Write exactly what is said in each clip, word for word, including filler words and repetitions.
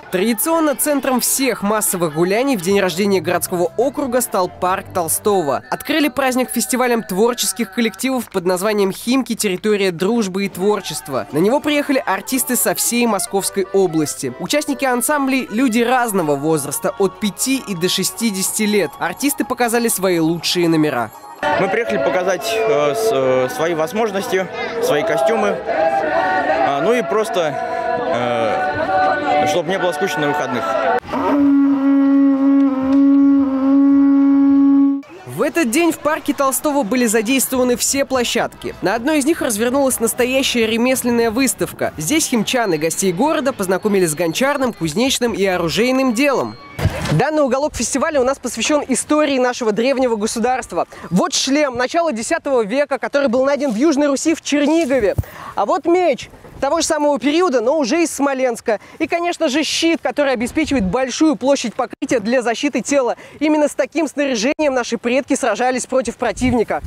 Традиционно центром всех массовых гуляний в день рождения городского округа стал парк Толстого. Открыли праздник фестивалем творческих коллективов под названием «Химки. Территория дружбы и творчества». На него приехали артисты со всей Московской области. Участники ансамблей – люди разного возраста, от пяти и до шестидесяти лет. Артисты показали свои лучшие номера. Мы приехали показать э, с, э, свои возможности, свои костюмы, э, ну и просто, э, чтобы не было скучно на выходных. В этот день в парке Толстого были задействованы все площадки. На одной из них развернулась настоящая ремесленная выставка. Здесь химчан и гостей города познакомили с гончарным, кузнечным и оружейным делом. Данный уголок фестиваля у нас посвящен истории нашего древнего государства. Вот шлем начала десятого века, который был найден в Южной Руси в Чернигове. А вот меч того же самого периода, но уже из Смоленска. И, конечно же, щит, который обеспечивает большую площадь покрытия для защиты тела. Именно с таким снаряжением наши предки сражались против противника.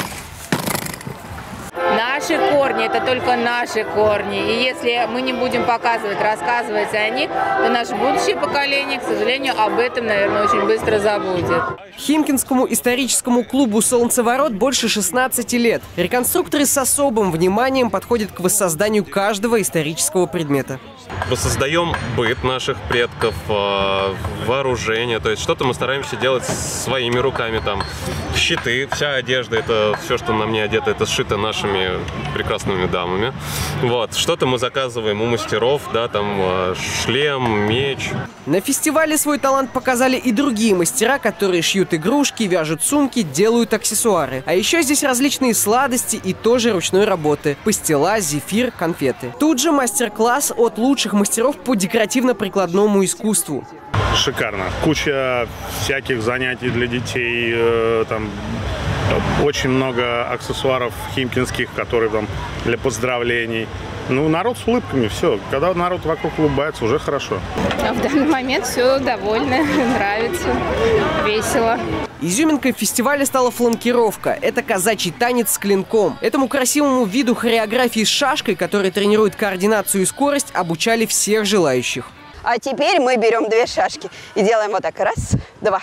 Наши корни – это только наши корни. И если мы не будем показывать, рассказывать о них, то наше будущее поколение, к сожалению, об этом, наверное, очень быстро забудет. Химкинскому историческому клубу «Солнцеворот» больше шестнадцати лет. Реконструкторы с особым вниманием подходят к воссозданию каждого исторического предмета. Воссоздаем быт наших предков, вооружение, то есть что-то мы стараемся делать своими руками, там щиты, вся одежда, это все, что на мне одето, это сшито нашими прекрасными дамами. Вот, что-то мы заказываем у мастеров, да, там шлем, меч. На фестивале свой талант показали и другие мастера, которые шьют игрушки, вяжут сумки, делают аксессуары. А еще здесь различные сладости и тоже ручной работы: пастила, зефир, конфеты. Тут же мастер-класс от лучших мастеров по декоративно-прикладному искусству. Шикарно. Куча всяких занятий для детей, э, там очень много аксессуаров химкинских, которые там для поздравлений. Ну, народ с улыбками, все. Когда народ вокруг улыбается, уже хорошо. А в данный момент все довольно, нравится, весело. Изюминкой фестиваля стала фланкировка. Это казачий танец с клинком. Этому красивому виду хореографии с шашкой, который тренирует координацию и скорость, обучали всех желающих. А теперь мы берем две шашки и делаем вот так. Раз, два.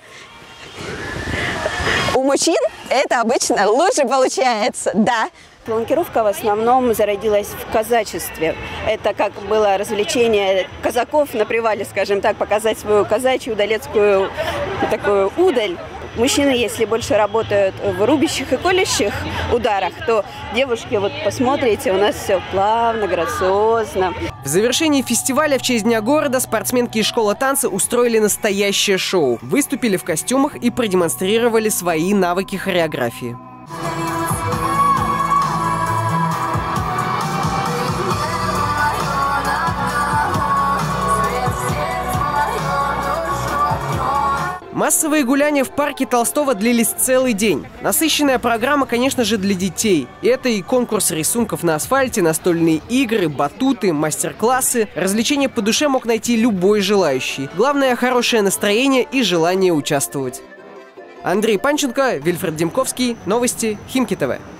У мужчин это обычно лучше получается, да. Фланкировка в основном зародилась в казачестве. Это как было развлечение казаков на привале, скажем так, показать свою казачью удалецкую такую удаль. Мужчины, если больше работают в рубящих и колющих ударах, то девушки, вот посмотрите, у нас все плавно, грациозно. В завершении фестиваля в честь Дня города спортсменки из школы танца устроили настоящее шоу. Выступили в костюмах и продемонстрировали свои навыки хореографии. Массовые гуляния в парке Толстого длились целый день. Насыщенная программа, конечно же, для детей. Это и конкурс рисунков на асфальте, настольные игры, батуты, мастер-классы. Развлечения по душе мог найти любой желающий. Главное – хорошее настроение и желание участвовать. Андрей Панченко, Вильфред Демковский. Новости Химки ТВ.